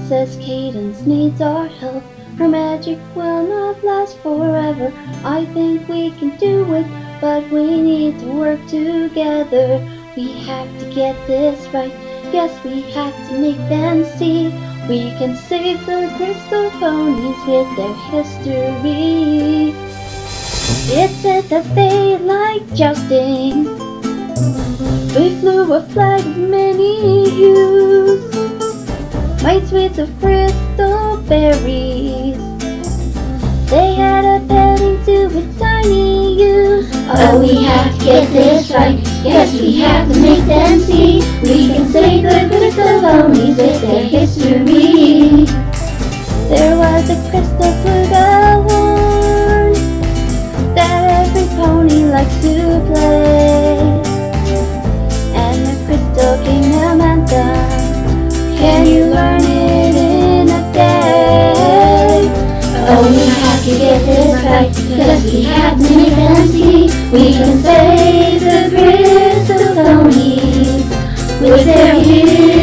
Princess Cadence needs our help. Her magic will not last forever. I think we can do it, but we need to work together. We have to get this right. Yes, we have to make them see. We can save the crystal ponies with their history. It said that they like jousting. We flew a flag of many hues, mites with the crystal berries. They had a petting zoo with tiny ewes. Oh, we have to get this right. Yes, we have to make them see. We can save the crystal ponies with their history. There was a crystal flugelhorn that every pony likes to play, and the Crystal Kingdom anthem. Can you learn it in a day? Oh, we have to get this right, cause we have to make them see. We can save the crystal ponies with their